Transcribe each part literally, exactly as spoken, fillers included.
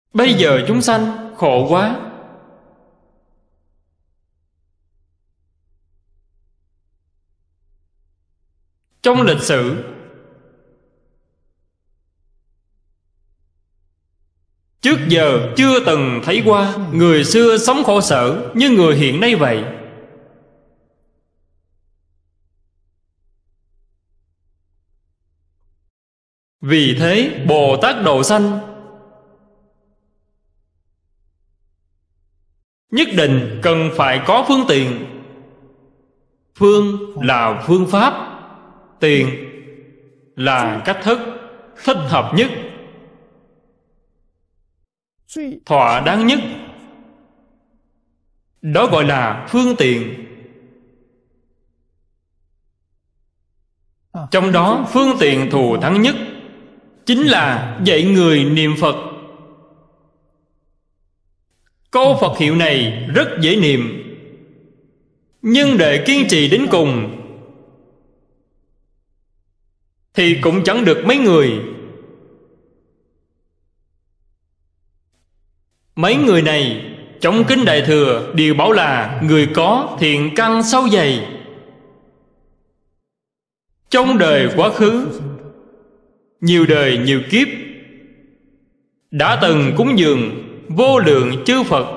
Bây giờ chúng sanh khổ quá. Trong lịch sử, trước giờ chưa từng thấy qua người xưa sống khổ sở như người hiện nay vậy. Vì thế Bồ Tát độ sanh nhất định cần phải có phương tiện. Phương là phương pháp, tiền là cách thức thích hợp nhất, thỏa đáng nhất. Đó gọi là phương tiện. Trong đó phương tiện thù thắng nhất chính là dạy người niệm Phật. Câu Phật hiệu này rất dễ niệm, nhưng để kiên trì đến cùng thì cũng chẳng được mấy người. Mấy người này trong Kinh Đại Thừa đều bảo là người có thiện căn sâu dày. Trong đời quá khứ, nhiều đời nhiều kiếp, đã từng cúng dường vô lượng chư Phật,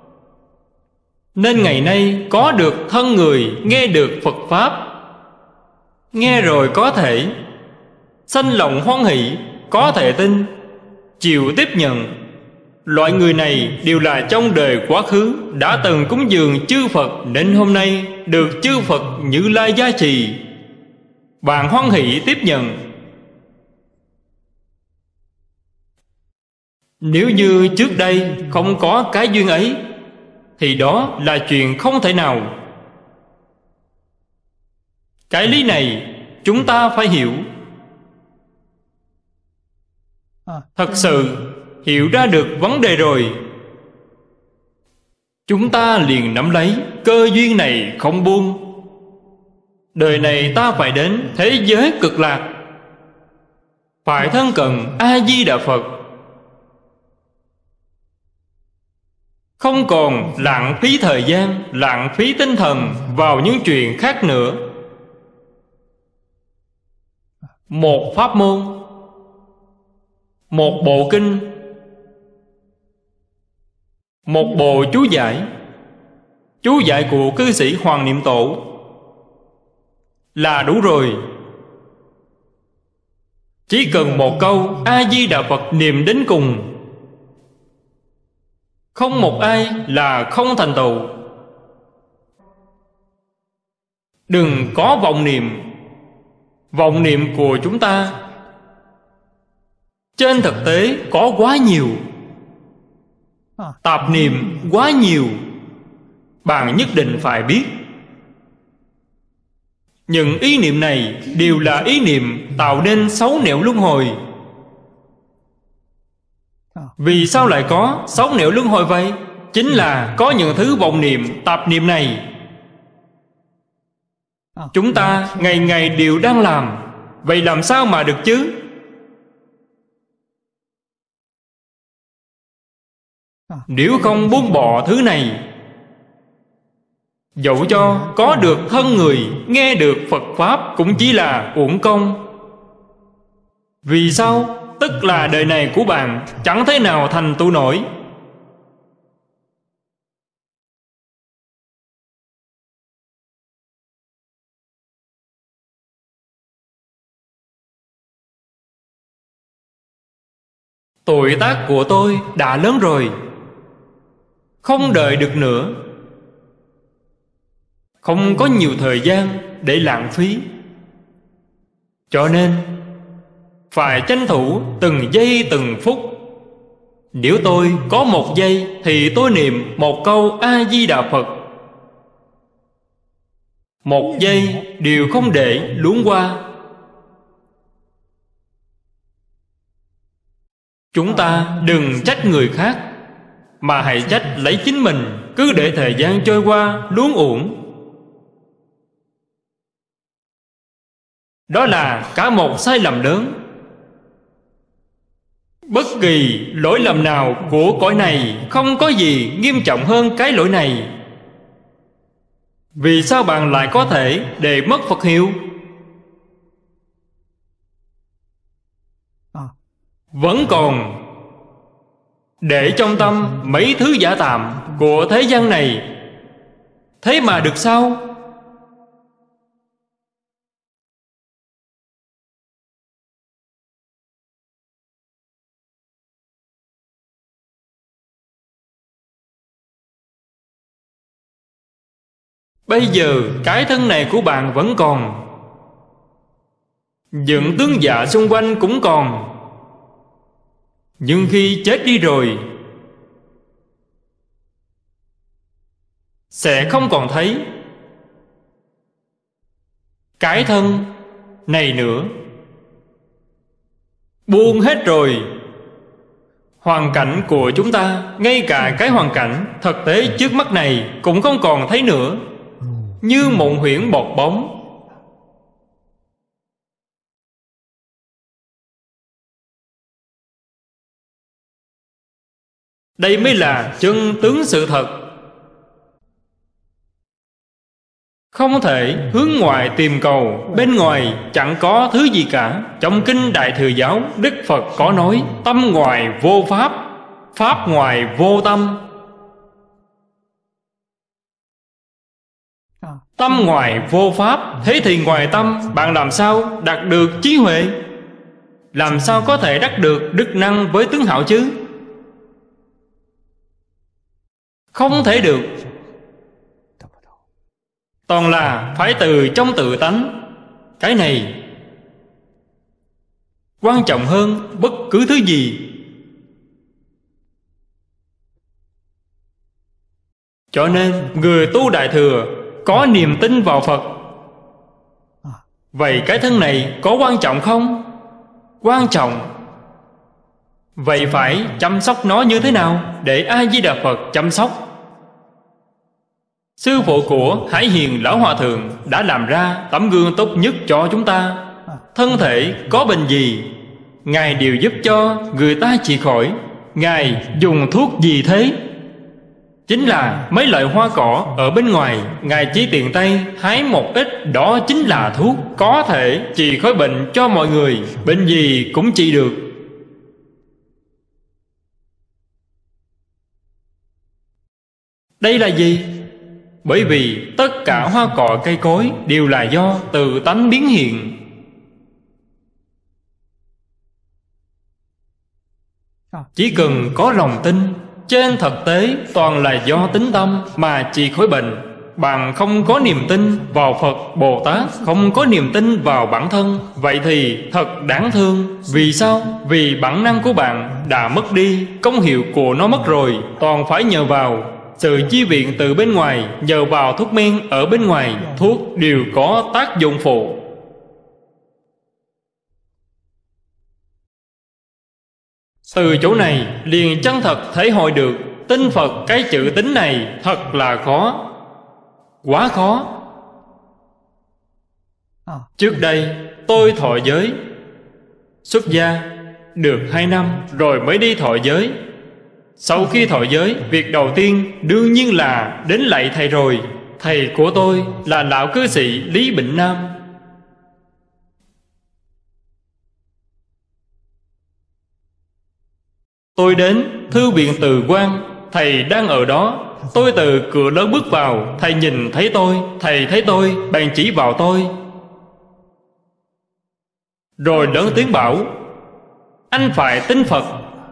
nên ngày nay có được thân người nghe được Phật Pháp. Nghe rồi có thể sanh lòng hoan hỷ, có thể tin, chịu tiếp nhận. Loại người này đều là trong đời quá khứ đã từng cúng dường chư Phật, nên hôm nay được chư Phật Như Lai gia trì, bạn hoan hỷ tiếp nhận. Nếu như trước đây không có cái duyên ấy thì đó là chuyện không thể nào. Cái lý này chúng ta phải hiểu. Thật sự hiểu ra được vấn đề rồi, chúng ta liền nắm lấy cơ duyên này không buông. Đời này ta phải đến thế giới cực lạc, phải thân cận A-di-đà Phật, không còn lãng phí thời gian, lãng phí tinh thần vào những chuyện khác nữa. Một pháp môn, một bộ kinh, một bộ chú giải, chú giải của cư sĩ Hoàng Niệm Tổ là đủ rồi. Chỉ cần một câu A-di-đà Phật niệm đến cùng, không một ai là không thành tựu. Đừng có vọng niệm. Vọng niệm của chúng ta trên thực tế có quá nhiều, tạp niệm quá nhiều. Bạn nhất định phải biết, những ý niệm này đều là ý niệm tạo nên sáu nẻo luân hồi. Vì sao lại có sáu nẻo luân hồi vậy? Chính là có những thứ vọng niệm, tạp niệm này chúng ta ngày ngày đều đang làm. Vậy làm sao mà được chứ? Nếu không buông bỏ thứ này, dẫu cho có được thân người, nghe được Phật Pháp cũng chỉ là uổng công. Vì sao? Tức là đời này của bạn chẳng thế nào thành tu nổi. Tuổi tác của tôi đã lớn rồi, không đợi được nữa, không có nhiều thời gian để lãng phí. Cho nên phải tranh thủ từng giây từng phút. Nếu tôi có một giây thì tôi niệm một câu A-di-đà Phật, một giây đều không để luống qua. Chúng ta đừng trách người khác, mà hãy trách lấy chính mình. Cứ để thời gian trôi qua luống uổng, đó là cả một sai lầm lớn. Bất kỳ lỗi lầm nào của cõi này không có gì nghiêm trọng hơn cái lỗi này. Vì sao bạn lại có thể để mất Phật hiệu? Vẫn còn để trong tâm mấy thứ giả tạm của thế gian này. Thế mà được sao? Bây giờ cái thân này của bạn vẫn còn, những tướng dạ xung quanh cũng còn. Nhưng khi chết đi rồi sẽ không còn thấy cái thân này nữa. Buông hết rồi. Hoàn cảnh của chúng ta, ngay cả cái hoàn cảnh thực tế trước mắt này cũng không còn thấy nữa. Như mộng huyễn bọt bóng. Đây mới là chân tướng sự thật. Không thể hướng ngoại tìm cầu. Bên ngoài chẳng có thứ gì cả. Trong Kinh Đại Thừa Giáo, Đức Phật có nói: tâm ngoài vô pháp, pháp ngoài vô tâm. Tâm ngoài vô pháp. Thế thì ngoài tâm bạn làm sao đạt được trí huệ? Làm sao có thể đắc được đức năng với tướng hảo chứ? Không thể được. Toàn là phải từ trong tự tánh. Cái này quan trọng hơn bất cứ thứ gì. Cho nên người tu Đại Thừa có niềm tin vào Phật. Vậy cái thân này có quan trọng không? Quan trọng. Vậy phải chăm sóc nó như thế nào để A-di-đà Phật chăm sóc? Sư phụ của Hải Hiền Lão Hòa Thượng đã làm ra tấm gương tốt nhất cho chúng ta. Thân thể có bệnh gì, Ngài đều giúp cho người ta trị khỏi. Ngài dùng thuốc gì thế? Chính là mấy loại hoa cỏ ở bên ngoài. Ngài chỉ tiện tay hái một ít. Đó chính là thuốc, có thể trị khỏi bệnh cho mọi người. Bệnh gì cũng trị được. Đây là gì? Bởi vì tất cả hoa cỏ cây cối đều là do tự tánh biến hiện. Chỉ cần có lòng tin. Trên thực tế toàn là do tính tâm mà trị khỏi bệnh. Bạn không có niềm tin vào Phật Bồ Tát, không có niềm tin vào bản thân, vậy thì thật đáng thương. Vì sao? Vì bản năng của bạn đã mất đi, công hiệu của nó mất rồi. Toàn phải nhờ vào sự chi viện từ bên ngoài, nhờ vào thuốc men ở bên ngoài. Thuốc đều có tác dụng phụ. Từ chỗ này liền chân thật thể hội được tin Phật. Cái chữ tín này thật là khó, quá khó. Trước đây tôi thọ giới, xuất gia được hai năm rồi mới đi thọ giới. Sau khi thọ giới, việc đầu tiên đương nhiên là đến lạy thầy rồi. Thầy của tôi là lão cư sĩ Lý Bỉnh Nam. Tôi đến thư viện Từ Quan, thầy đang ở đó. Tôi từ cửa lớn bước vào, thầy nhìn thấy tôi. Thầy thấy tôi, bèn chỉ vào tôi, rồi lớn tiếng bảo: anh phải tin Phật.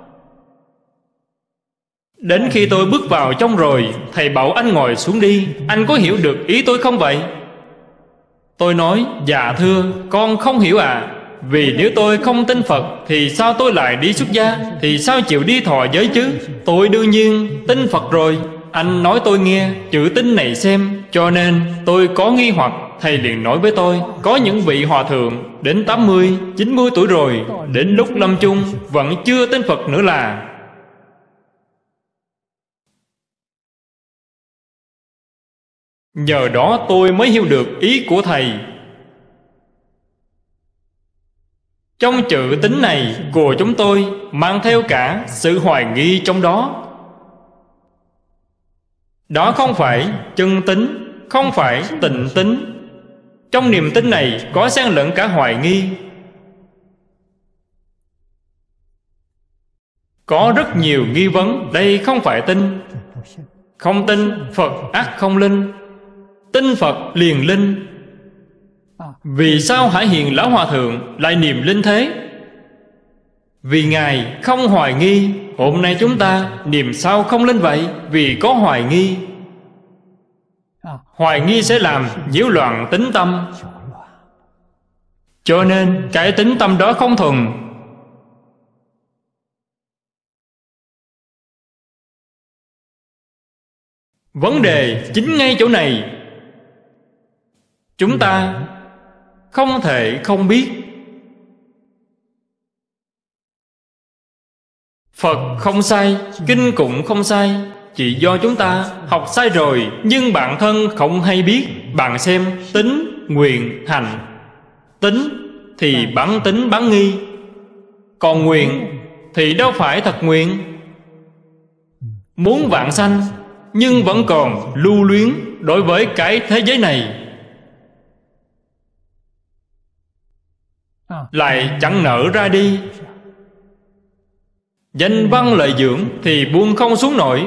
Đến khi tôi bước vào trong rồi, thầy bảo anh ngồi xuống đi. Anh có hiểu được ý tôi không vậy? Tôi nói: dạ thưa, con không hiểu ạ. à. Vì nếu tôi không tin Phật thì sao tôi lại đi xuất gia? Thì sao chịu đi thọ giới chứ? Tôi đương nhiên tin Phật rồi. Anh nói tôi nghe chữ tin này xem. Cho nên tôi có nghi hoặc. Thầy liền nói với tôi: có những vị hòa thượng đến tám mươi, chín mươi tuổi rồi, đến lúc lâm chung vẫn chưa tin Phật nữa là. Nhờ đó tôi mới hiểu được ý của thầy. Trong chữ tính này của chúng tôi mang theo cả sự hoài nghi trong đó. Đó không phải chân tính, không phải tịnh tính. Trong niềm tin này có xen lẫn cả hoài nghi. Có rất nhiều nghi vấn. Đây không phải tin. Không tin Phật ắt không linh, tin Phật liền linh. Vì sao Hải Hiền Lão Hòa Thượng lại niệm linh thế? Vì Ngài không hoài nghi. Hôm nay chúng ta niệm sao không linh vậy? Vì có hoài nghi. Hoài nghi sẽ làm nhiễu loạn tính tâm. Cho nên cái tính tâm đó không thuần. Vấn đề chính ngay chỗ này. Chúng ta không thể không biết. Phật không sai, kinh cũng không sai. Chỉ do chúng ta học sai rồi, nhưng bản thân không hay biết. Bạn xem tính, nguyện, hành. Tính thì bản tính bán nghi, còn nguyện thì đâu phải thật nguyện. Muốn vãng sanh, nhưng vẫn còn lưu luyến đối với cái thế giới này, lại chẳng nở ra đi. Danh văn lợi dưỡng thì buông không xuống nổi.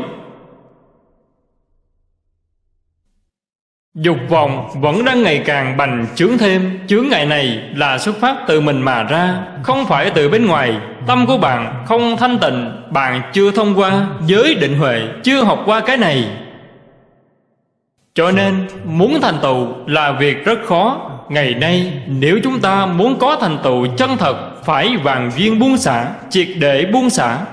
Dục vọng vẫn đang ngày càng bành trướng thêm. Chướng ngại này là xuất phát từ mình mà ra, không phải từ bên ngoài. Tâm của bạn không thanh tịnh, bạn chưa thông qua giới định huệ, chưa học qua cái này. Cho nên muốn thành tựu là việc rất khó. Ngày nay nếu chúng ta muốn có thành tựu chân thật, phải vạn duyên buông xả, triệt để buông xả.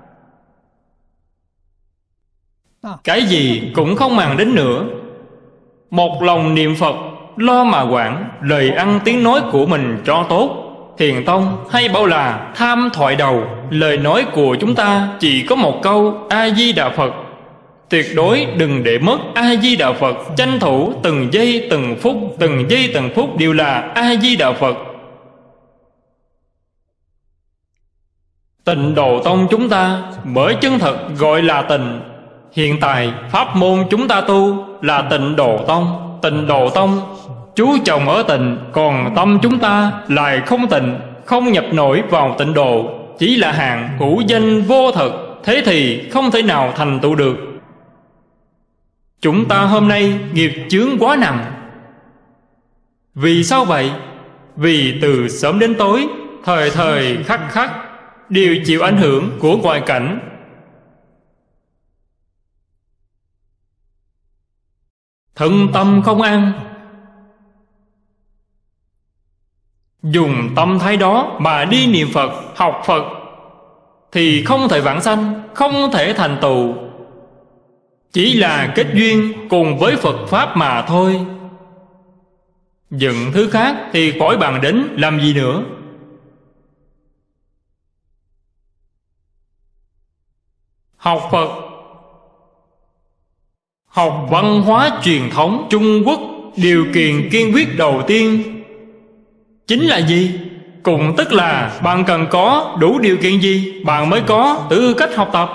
Cái gì cũng không màng đến nữa. Một lòng niệm Phật, lo mà quản lời ăn tiếng nói của mình cho tốt. Thiền tông hay bảo là tham thoại đầu. Lời nói của chúng ta chỉ có một câu A-di-đà Phật. Tuyệt đối đừng để mất A-di-đà Phật. Tranh thủ từng giây từng phút, từng giây từng phút đều là A-di-đà Phật. Tịnh Độ Tông chúng ta bởi chân thật gọi là tịnh. Hiện tại pháp môn chúng ta tu là Tịnh Độ Tông. Tịnh Độ Tông chú trọng ở tịnh, còn tâm chúng ta lại không tịnh, không nhập nổi vào tịnh độ, chỉ là hạng hữu danh vô thực. Thế thì không thể nào thành tựu được. Chúng ta hôm nay nghiệp chướng quá nặng. Vì sao vậy? Vì từ sớm đến tối, thời thời khắc khắc đều chịu ảnh hưởng của ngoại cảnh. Thân tâm không an, dùng tâm thái đó mà đi niệm Phật, học Phật, thì không thể vãng sanh, không thể thành tựu. Chỉ là kết duyên cùng với Phật Pháp mà thôi. Những thứ khác thì khỏi bàn đến làm gì nữa. Học Phật, học văn hóa truyền thống Trung Quốc, điều kiện kiên quyết đầu tiên chính là gì? Cũng tức là bạn cần có đủ điều kiện gì bạn mới có tư cách học tập.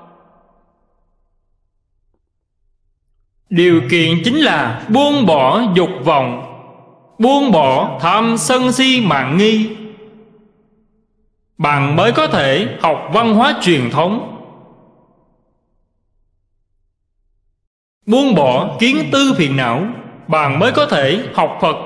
Điều kiện chính là buông bỏ dục vọng, buông bỏ tham sân si mạn nghi, bạn mới có thể học văn hóa truyền thống. Buông bỏ kiến tư phiền não, bạn mới có thể học Phật.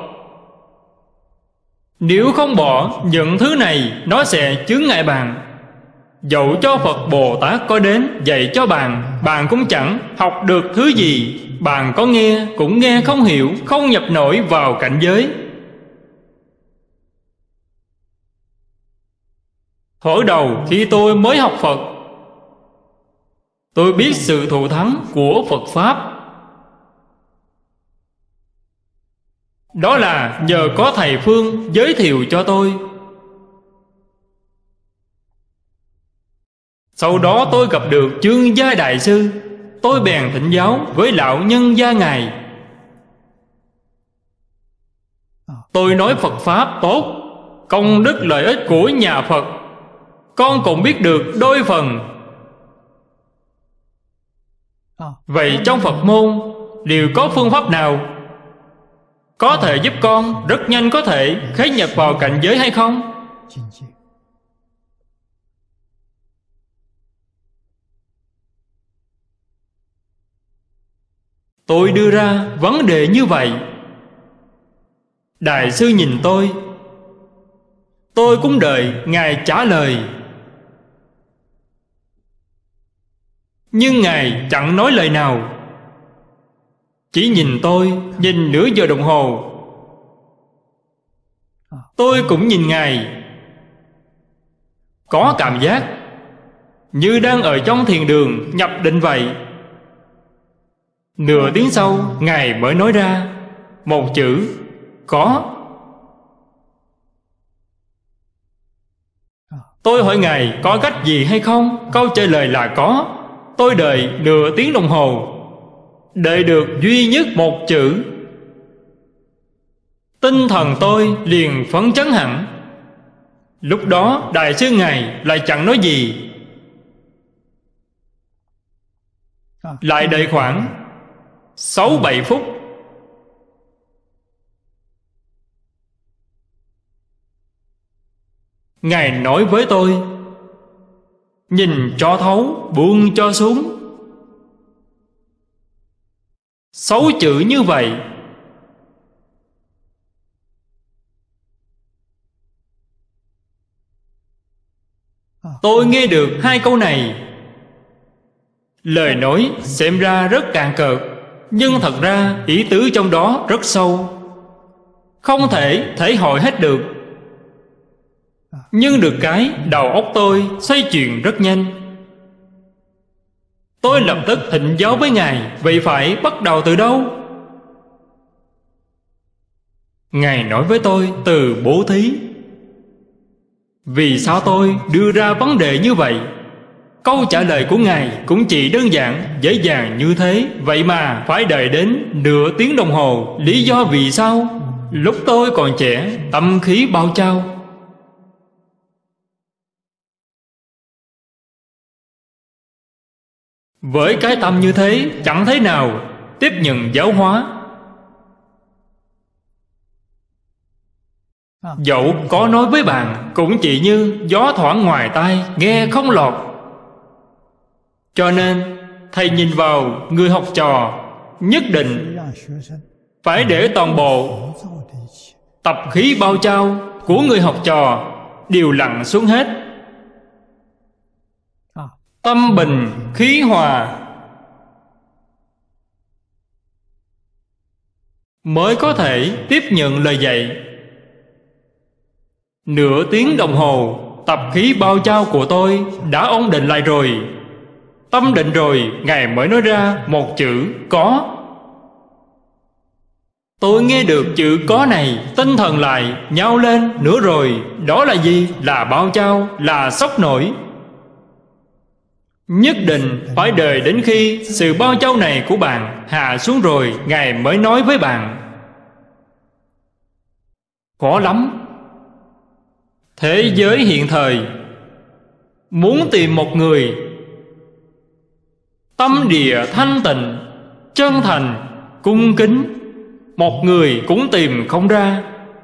Nếu không bỏ những thứ này, nó sẽ chướng ngại bạn. Dẫu cho Phật Bồ Tát có đến dạy cho bạn, bạn cũng chẳng học được thứ gì. Bạn có nghe cũng nghe không hiểu, không nhập nổi vào cảnh giới. Thuở đầu khi tôi mới học Phật, tôi biết sự thù thắng của Phật Pháp. Đó là nhờ có thầy Phương giới thiệu cho tôi. Sau đó tôi gặp được Chương Gia Đại Sư, tôi bèn thỉnh giáo với lão nhân gia ngài. Tôi nói Phật Pháp tốt, công đức lợi ích của nhà Phật, con cũng biết được đôi phần. Vậy trong Phật môn đều có phương pháp nào có thể giúp con rất nhanh có thể khế nhập vào cảnh giới hay không? Tôi đưa ra vấn đề như vậy. Đại sư nhìn tôi, tôi cũng đợi Ngài trả lời. Nhưng Ngài chẳng nói lời nào, chỉ nhìn tôi, nhìn nửa giờ đồng hồ. Tôi cũng nhìn Ngài, có cảm giác như đang ở trong thiền đường nhập định vậy. Nửa tiếng sau, Ngài mới nói ra một chữ có. Tôi hỏi Ngài có cách gì hay không? Câu trả lời là có. Tôi đợi nửa tiếng đồng hồ, đợi được duy nhất một chữ. Tinh thần tôi liền phấn chấn hẳn. Lúc đó Đại sư Ngài lại chẳng nói gì. Lại đợi khoảng sáu bảy phút. Ngài nói với tôi, nhìn cho thấu, buông cho xuống. Sáu chữ như vậy. Tôi nghe được hai câu này. Lời nói xem ra rất cạn cợt, nhưng thật ra ý tứ trong đó rất sâu, không thể thể hội hết được. Nhưng được cái đầu óc tôi xoay chuyển rất nhanh. Tôi lập tức thỉnh giáo với Ngài, vậy phải bắt đầu từ đâu? Ngài nói với tôi từ bố thí. Vì sao tôi đưa ra vấn đề như vậy? Câu trả lời của Ngài cũng chỉ đơn giản, dễ dàng như thế. Vậy mà phải đợi đến nửa tiếng đồng hồ. Lý do vì sao? Lúc tôi còn trẻ, tâm khí bao trao. Với cái tâm như thế, chẳng thế nào tiếp nhận giáo hóa. Dẫu có nói với bạn, cũng chỉ như gió thoảng ngoài tai, nghe không lọt. Cho nên thầy nhìn vào người học trò, nhất định phải để toàn bộ tập khí bao trao của người học trò đều lặng xuống hết. Tâm bình khí hòa mới có thể tiếp nhận lời dạy. Nửa tiếng đồng hồ, tập khí bao trao của tôi đã ổn định lại rồi. Tâm định rồi, Ngài mới nói ra một chữ có. Tôi nghe được chữ có này, tinh thần lại nhao lên nữa rồi. Đó là gì? Là bao trao, là sốc nổi. Nhất định phải đợi đến khi sự bao trao này của bạn hạ xuống rồi, Ngài mới nói với bạn. Khó lắm. Thế giới hiện thời muốn tìm một người tâm địa thanh tịnh, chân thành, cung kính, một người cũng tìm không ra.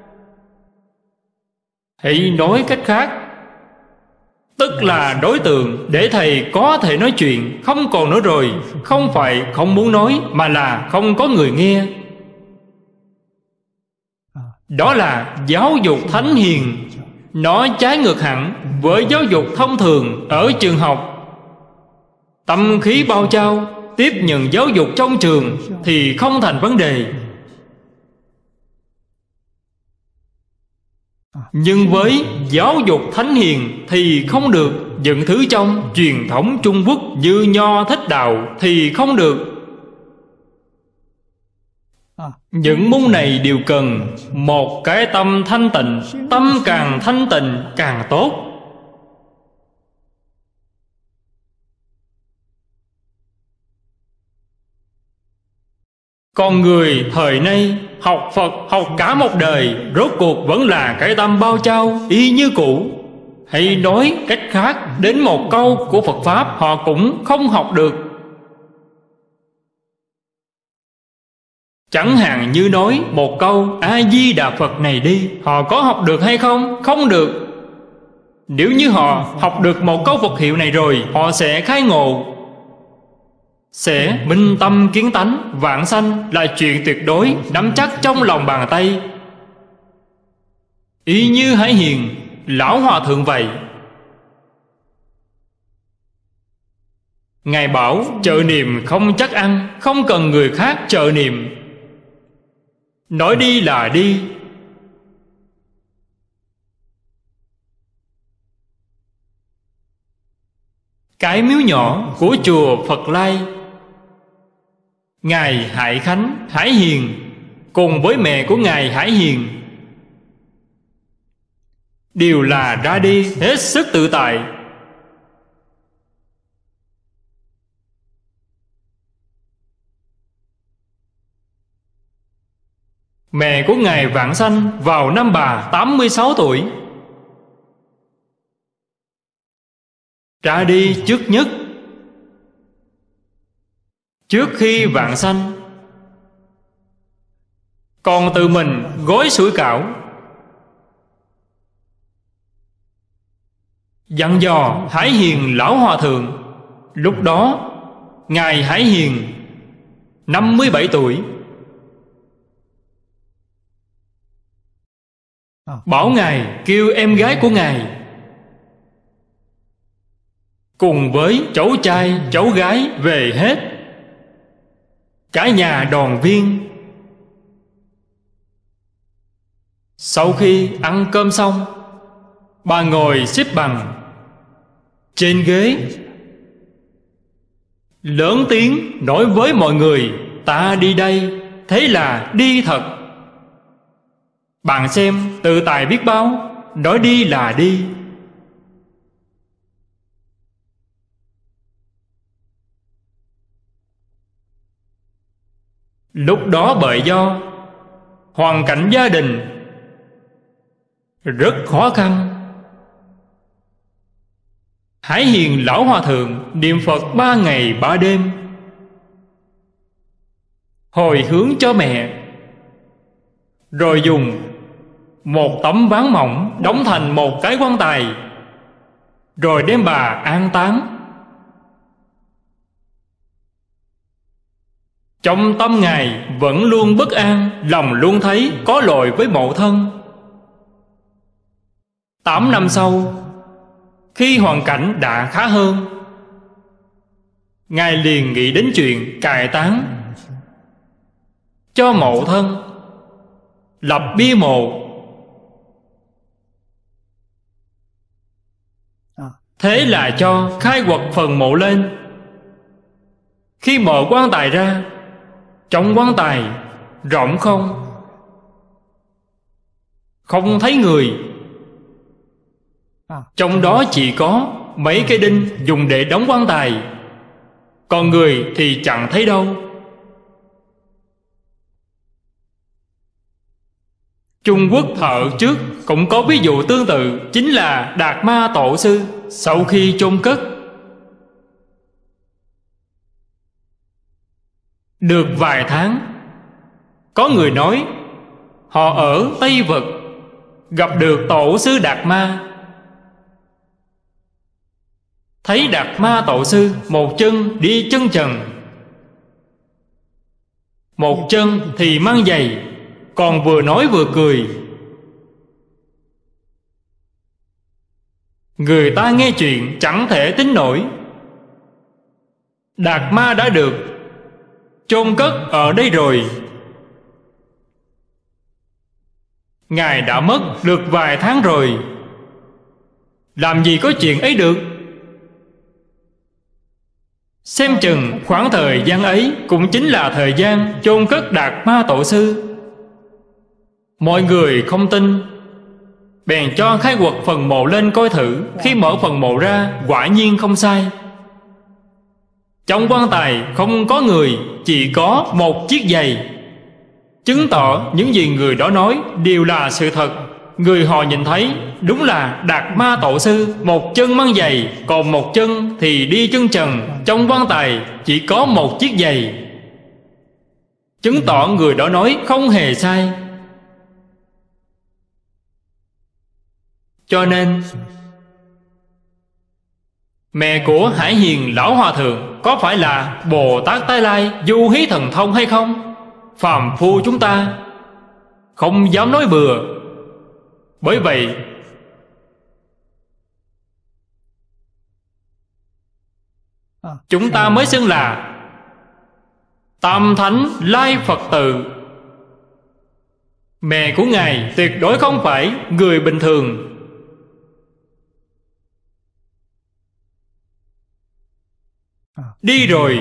Hãy nói cách khác, tức là đối tượng để thầy có thể nói chuyện không còn nữa rồi. Không phải không muốn nói, mà là không có người nghe. Đó là giáo dục thánh hiền. Nó trái ngược hẳn với giáo dục thông thường ở trường học. Tâm khí bao trao, tiếp nhận giáo dục trong trường thì không thành vấn đề. Nhưng với giáo dục thánh hiền thì không được. Những thứ trong truyền thống Trung Quốc như Nho Thích Đạo thì không được. Những môn này đều cần một cái tâm thanh tịnh. Tâm càng thanh tịnh càng tốt. Con người thời nay học Phật học cả một đời, rốt cuộc vẫn là cái tâm bao trao y như cũ. Hay nói cách khác, đến một câu của Phật Pháp họ cũng không học được. Chẳng hạn như nói một câu A-di-đà Phật này đi, họ có học được hay không? Không được. Nếu như họ học được một câu Phật hiệu này rồi, họ sẽ khai ngộ, sẽ minh tâm kiến tánh. Vãng sanh là chuyện tuyệt đối, nắm chắc trong lòng bàn tay. Y như Hải Hiền Lão Hòa Thượng vậy. Ngài bảo trợ niệm không chắc ăn, không cần người khác trợ niệm. Nói đi là đi. Cái miếu nhỏ của chùa Phật Lai, Ngài Hải Khánh Hải Hiền cùng với mẹ của Ngài Hải Hiền đều là ra đi hết sức tự tại. Mẹ của Ngài vãng sanh vào năm bà tám mươi sáu tuổi, ra đi trước nhất. Trước khi vãng sanh, còn tự mình gói sủi cảo, dặn dò Hải Hiền Lão Hòa Thượng. Lúc đó Ngài Hải Hiền năm mươi bảy tuổi, bảo Ngài kêu em gái của Ngài cùng với cháu trai cháu gái về hết, cả nhà đoàn viên. Sau khi ăn cơm xong, bà ngồi xếp bằng trên ghế, lớn tiếng nói với mọi người: ta đi đây, thế là đi thật. Bạn xem tự tài biết bao, nói đi là đi. Lúc đó bởi do hoàn cảnh gia đình rất khó khăn, Hải Hiền Lão Hòa Thượng niệm Phật ba ngày ba đêm, hồi hướng cho mẹ, rồi dùng một tấm ván mỏng đóng thành một cái quan tài, rồi đem bà an táng. Trong tâm Ngài vẫn luôn bất an, lòng luôn thấy có lỗi với mộ thân. Tám năm sau, khi hoàn cảnh đã khá hơn, Ngài liền nghĩ đến chuyện cài táng cho mộ thân, lập bia mộ. Thế là cho khai quật phần mộ lên. Khi mở quan tài ra, trong quan tài rỗng không, không thấy người. Trong đó chỉ có mấy cây đinh dùng để đóng quan tài, còn người thì chẳng thấy đâu. Trung Quốc thời trước cũng có ví dụ tương tự, chính là Đạt Ma Tổ Sư. Sau khi chôn cất được vài tháng, có người nói họ ở Tây Vực gặp được Tổ Sư Đạt Ma. Thấy Đạt Ma Tổ Sư một chân đi chân trần, một chân thì mang giày, còn vừa nói vừa cười. Người ta nghe chuyện chẳng thể tin nổi. Đạt Ma đã được chôn cất ở đây rồi. Ngài đã mất được vài tháng rồi, làm gì có chuyện ấy được. Xem chừng khoảng thời gian ấy cũng chính là thời gian chôn cất Đạt Ma Tổ Sư. Mọi người không tin, bèn cho khai quật phần mộ lên coi thử. Khi mở phần mộ ra, quả nhiên không sai. Trong quan tài không có người, chỉ có một chiếc giày. chứng tỏ những gì người đó nói đều là sự thật. Người họ nhìn thấy đúng là Đạt Ma Tổ Sư, một chân mang giày, còn một chân thì đi chân trần. Trong quan tài chỉ có một chiếc giày, chứng tỏ người đó nói không hề sai. Cho nên mẹ của Hải Hiền Lão Hòa Thượng có phải là Bồ Tát Tái Lai Du Hí Thần Thông hay không? Phàm phu chúng ta không dám nói bừa. Bởi vậy chúng ta mới xưng là Tam Thánh Lai Phật Tự. Mẹ của Ngài tuyệt đối không phải người bình thường. Đi rồi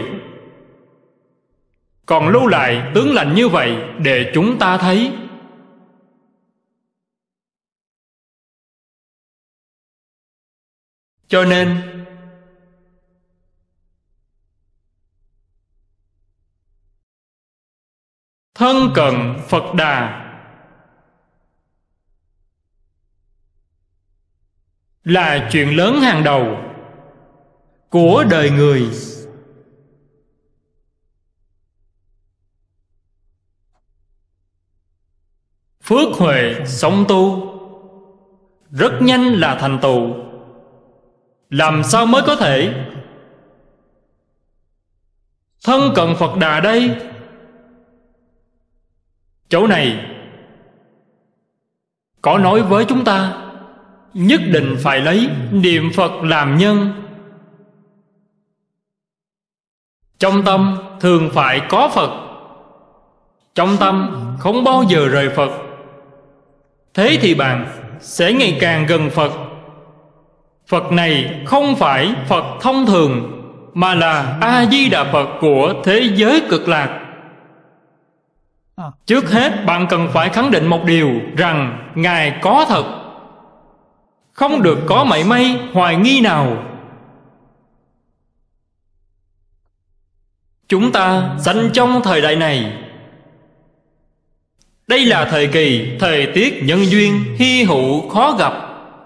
còn lưu lại tướng lành như vậy để chúng ta thấy. Cho nên thân cận Phật Đà là chuyện lớn hàng đầu của đời người. Phước huệ sống tu rất nhanh là thành tựu. Làm sao mới có thể thân cận Phật Đà đây? Chỗ này có nói với chúng ta nhất định phải lấy niệm Phật làm nhân. Trong tâm thường phải có Phật, trong tâm không bao giờ rời Phật. Thế thì bạn sẽ ngày càng gần Phật. Phật này không phải Phật thông thường, mà là A-di-đà Phật của thế giới cực lạc. Trước hết bạn cần phải khẳng định một điều, rằng Ngài có thật, không được có mảy may hoài nghi nào. Chúng ta sinh trong thời đại này, đây là thời kỳ thời tiết nhân duyên hy hữu khó gặp.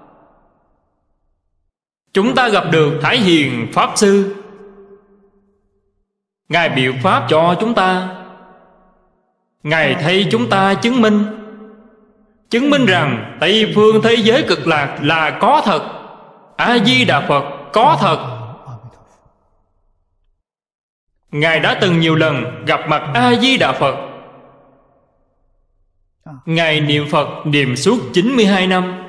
Chúng ta gặp được Thái Hiền Pháp Sư. Ngài biểu pháp cho chúng ta. Ngài thay chúng ta chứng minh, chứng minh rằng Tây phương thế giới cực lạc là có thật, A-di-đà Phật có thật. Ngài đã từng nhiều lần gặp mặt A-di-đà Phật. Ngài niệm Phật niệm suốt chín mươi hai năm,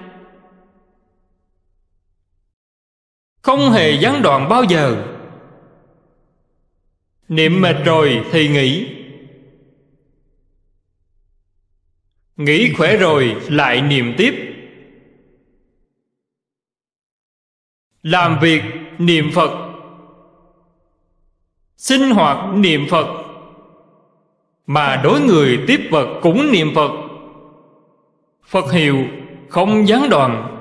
không hề gián đoạn bao giờ. Niệm mệt rồi thì nghỉ, nghỉ khỏe rồi lại niệm tiếp. Làm việc niệm Phật, sinh hoạt niệm Phật, mà đối người tiếp vật cũng niệm Phật. Phật hiệu không gián đoạn.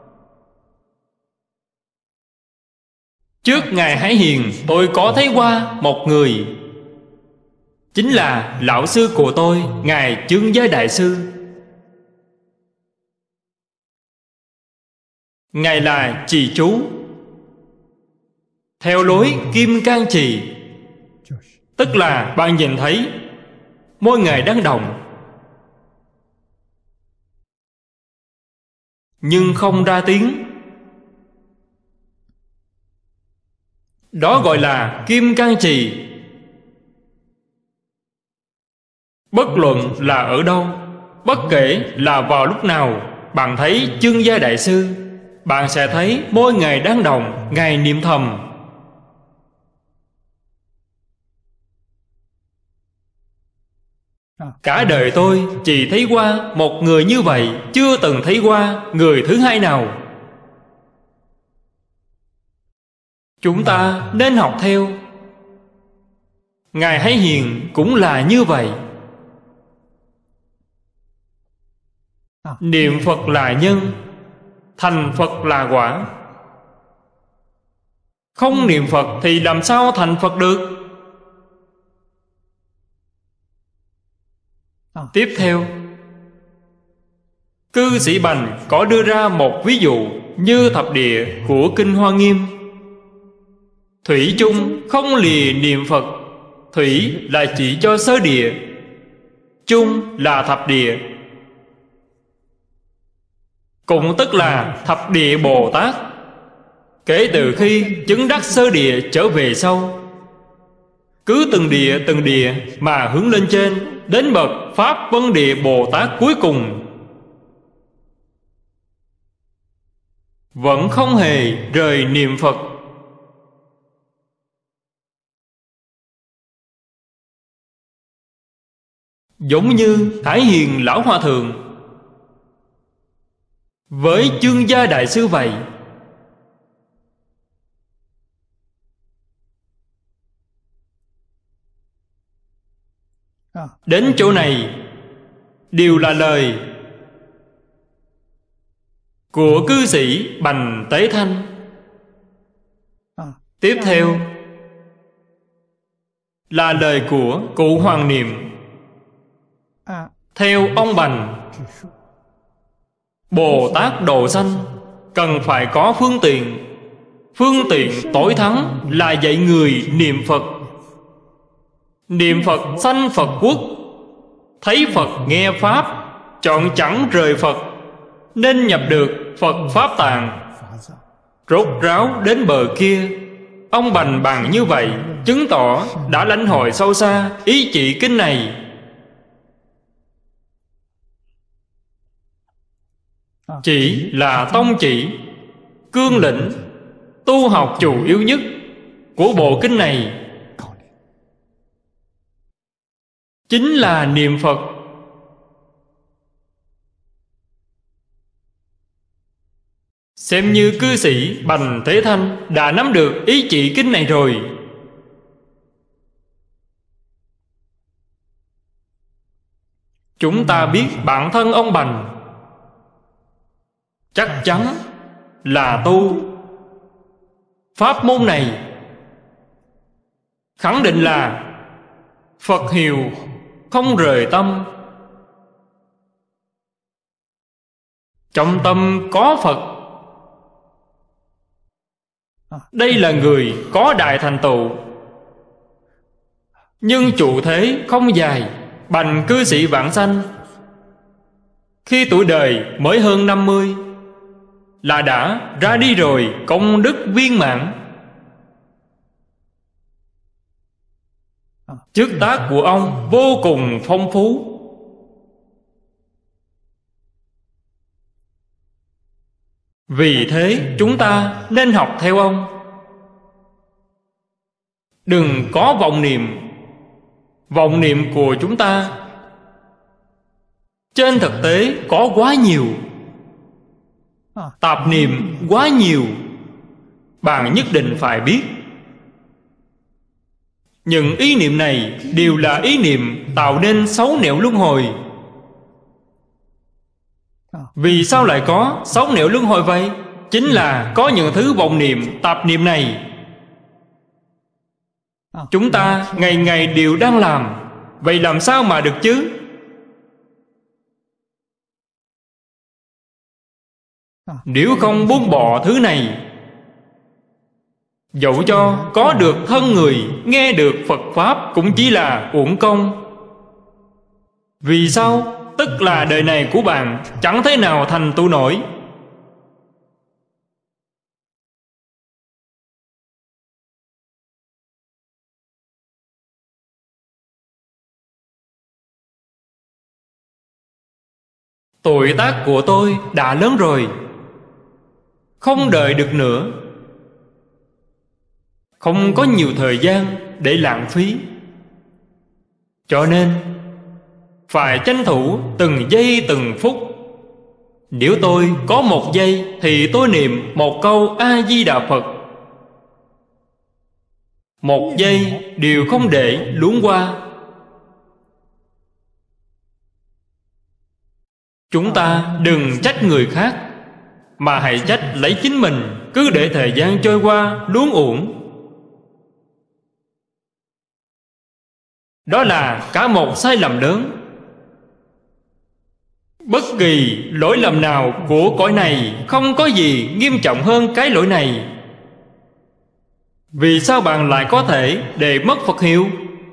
Trước Ngài Hải Hiền, tôi có thấy qua một người, chính là lão sư của tôi, Ngài Chương Giới Đại Sư. Ngài là trì chú theo lối Kim Cang Trì, tức là bạn nhìn thấy môi Ngài đang động, nhưng không ra tiếng. Đó gọi là Kim Cang Trì. Bất luận là ở đâu, bất kể là vào lúc nào, bạn thấy Chương Gia Đại Sư, bạn sẽ thấy môi Ngài đang động, Ngài niệm thầm. Cả đời tôi chỉ thấy qua một người như vậy, chưa từng thấy qua người thứ hai nào. Chúng ta nên học theo. Ngài Hải Hiền cũng là như vậy. Niệm Phật là nhân, thành Phật là quả. Không niệm Phật thì làm sao thành Phật được? Tiếp theo, cư sĩ Bành có đưa ra một ví dụ như thập địa của Kinh Hoa Nghiêm. Thủy chung không lìa niệm Phật. Thủy là chỉ cho sơ địa, chung là thập địa, cũng tức là thập địa Bồ Tát. Kể từ khi chứng đắc sơ địa trở về sau, cứ từng địa từng địa mà hướng lên trên, đến bậc Pháp Vân Địa Bồ Tát cuối cùng, vẫn không hề rời niệm Phật. Giống như Thái Hiền Lão Hòa Thượng với Chương Gia Đại Sư vậy. Đến chỗ này đều là lời của cư sĩ Bành Tế Thanh. Tiếp theo là lời của cụ Hoàng Niệm. Theo ông Bành, Bồ Tát độ sanh cần phải có phương tiện. Phương tiện tối thắng là dạy người niệm Phật. Niệm Phật sanh Phật quốc, thấy Phật nghe Pháp, chọn chẳng rời Phật, nên nhập được Phật Pháp tạng. Rốt ráo đến bờ kia. Ông Bành bằng như vậy, chứng tỏ đã lãnh hội sâu xa ý chỉ kinh này. Chỉ là tông chỉ, cương lĩnh, tu học chủ yếu nhất của bộ kinh này chính là niệm Phật. Xem như cư sĩ Bành Tế Thanh đã nắm được ý chỉ kinh này rồi. Chúng ta biết bản thân ông Bành chắc chắn là tu pháp môn này, khẳng định là Phật hiệu không rời tâm. Trong tâm có Phật. Đây là người có đại thành tựu. Nhưng trụ thế không dài. Bành cư sĩ vãng sanh khi tuổi đời mới hơn năm mươi là đã ra đi rồi, công đức viên mãn. Chức tác của ông vô cùng phong phú. Vì thế chúng ta nên học theo ông. Đừng có vọng niệm. Vọng niệm của chúng ta trên thực tế có quá nhiều, tạp niệm quá nhiều. Bạn nhất định phải biết, những ý niệm này đều là ý niệm tạo nên sáu nẻo luân hồi. Vì sao lại có sáu nẻo luân hồi vậy? Chính là có những thứ vọng niệm, tạp niệm này chúng ta ngày ngày đều đang làm. Vậy làm sao mà được chứ? Nếu không buông bỏ thứ này, dẫu cho có được thân người, nghe được Phật Pháp cũng chỉ là uổng công. Vì sao? Tức là đời này của bạn chẳng thế nào thành tựu nổi. Tuổi tác của tôi đã lớn rồi, không đợi được nữa, không có nhiều thời gian để lãng phí. Cho nên phải tranh thủ từng giây từng phút. Nếu tôi có một giây thì tôi niệm một câu A-di-đà Phật. Một giây đều không để luống qua. Chúng ta đừng trách người khác, mà hãy trách lấy chính mình. Cứ để thời gian trôi qua luống uổng, đó là cả một sai lầm lớn. Bất kỳ lỗi lầm nào của cõi này không có gì nghiêm trọng hơn cái lỗi này. Vì sao bạn lại có thể để mất Phật hiệu?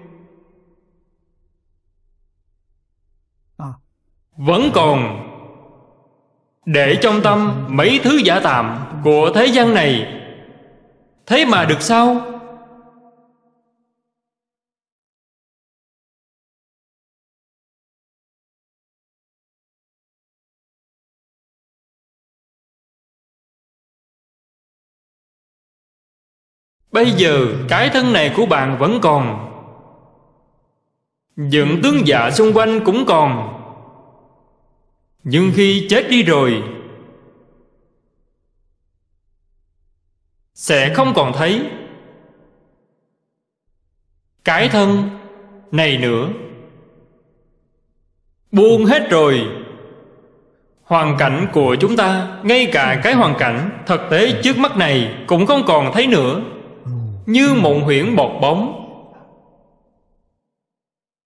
Vẫn còn để trong tâm mấy thứ giả tạm của thế gian này. Thế mà được sao? Bây giờ cái thân này của bạn vẫn còn, dựng tướng dạ xung quanh cũng còn. Nhưng khi chết đi rồi sẽ không còn thấy cái thân này nữa. Buông hết rồi. Hoàn cảnh của chúng ta, ngay cả cái hoàn cảnh thực tế trước mắt này cũng không còn thấy nữa. Như mộng huyễn bọt bóng,